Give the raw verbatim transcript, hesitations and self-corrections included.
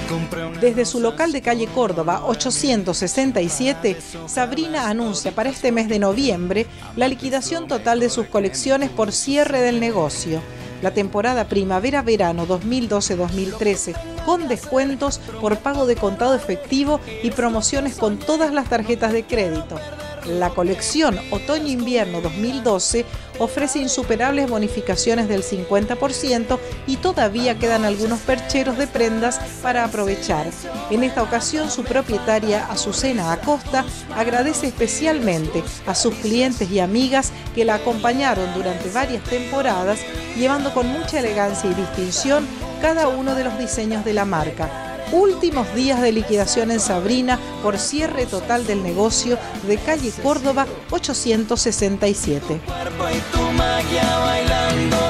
Desde su local de calle Córdoba ochocientos sesenta y siete, Sabrina anuncia para este mes de noviembre la liquidación total de sus colecciones por cierre del negocio. La temporada primavera-verano dos mil doce dos mil trece, con descuentos por pago de contado efectivo y promociones con todas las tarjetas de crédito. La colección Otoño-Invierno dos mil doce ofrece insuperables bonificaciones del cincuenta por ciento y todavía quedan algunos percheros de prendas para aprovechar. En esta ocasión, su propietaria, Azucena Acosta, agradece especialmente a sus clientes y amigas que la acompañaron durante varias temporadas, llevando con mucha elegancia y distinción cada uno de los diseños de la marca. Últimos días de liquidación en Sabrina por cierre total del negocio de calle Córdoba ochocientos sesenta y siete.